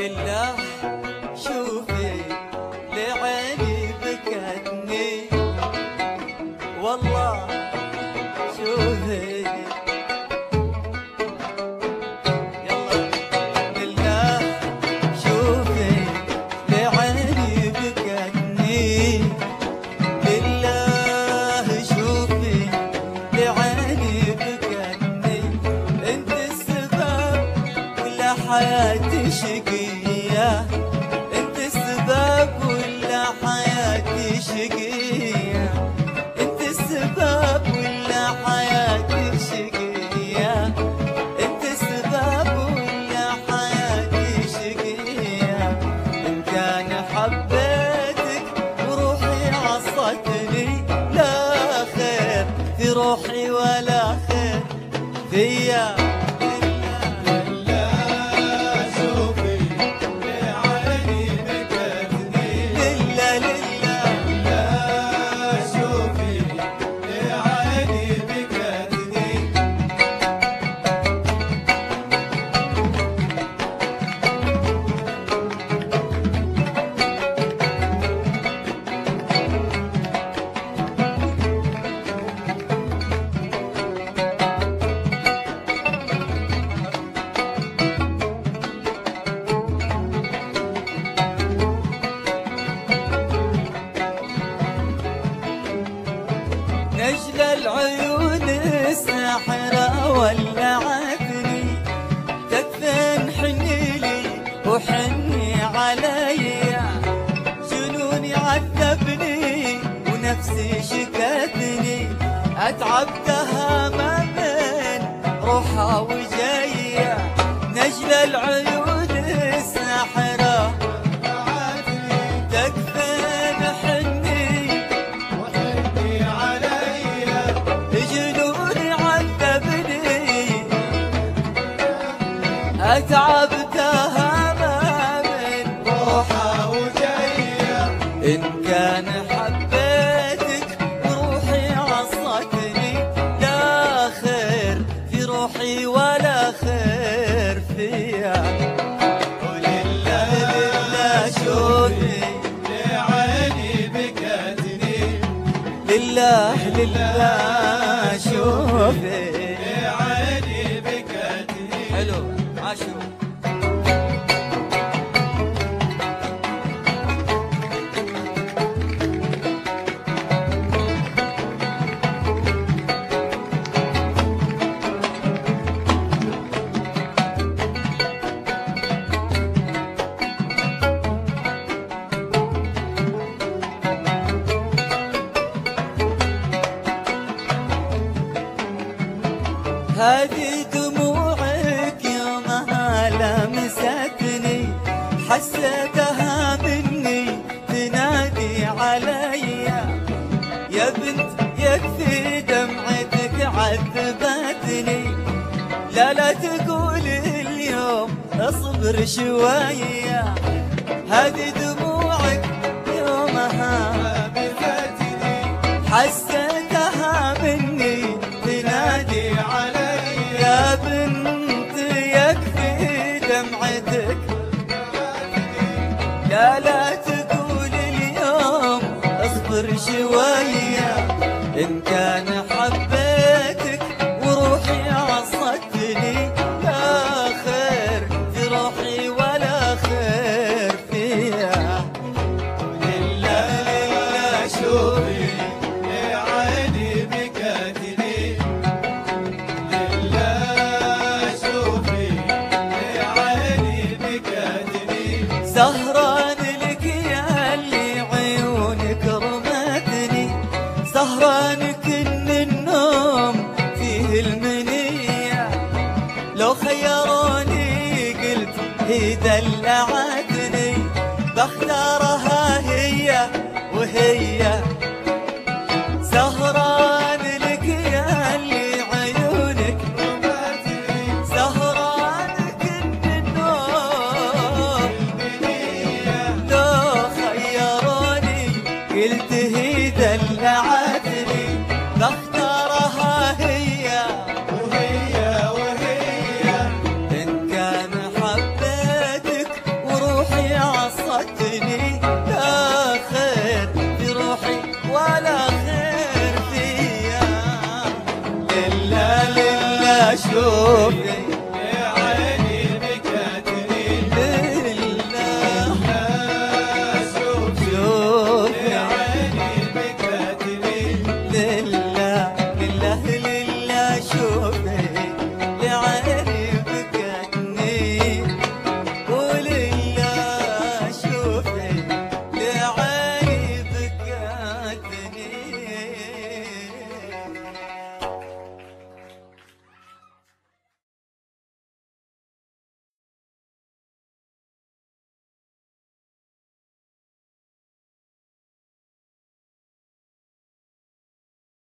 لله شوفي لعيني بكتني والله شوفي حياتي شقية، انت السبب ولا حياتي شقية، انت السبب ولا حياتي شقية، انت السبب ولا حياتي شقية. ان كان حبيتك وروحي عصتني، لا خير في روحي ولا خير فيا. نجل العيون الساحرة ولعتني، تكفين حني لي وحني علي، جنوني عذبني ونفسي شكتني، أتعبتها ما بين روحها وجاية. نجل العيون الساحرة أتعبتها ما من روحها وجاية. إن كان حبيتك روحي عصتني، لا خير في روحي ولا خير فيا. ولله لله شوفي لعيني بكتني، لله لله شوفي لعيني بكتني. حلو عاشوا. هذه دموعك يومها لمستني، حسيتها مني تنادي علي، يا بنت يكفي دمعتك عذبتني، لا تقولي اليوم اصبر شوية. هذه دموعك يومها لمستني، حسيتها مني تنادي علي، يا بنت يكفي دمعتك، لا تقول اليوم اصبر شوية. إن كان حبيتك وروحي عصتني، لا خير في روحي ولا خير فيا. لله لله شوفي لعيني بكتني، سهران لك يا اللي عيونك رمتني، سهران كن النوم فيه المنية، لو خيروني قلت هي دلعتني، بختارها هي وهي. سهران لك يا اللي عيونك رمتني، سهران كن النوم قلت هي دلعتني، بختارها هي وهي. إن كان حبيتك اشوفك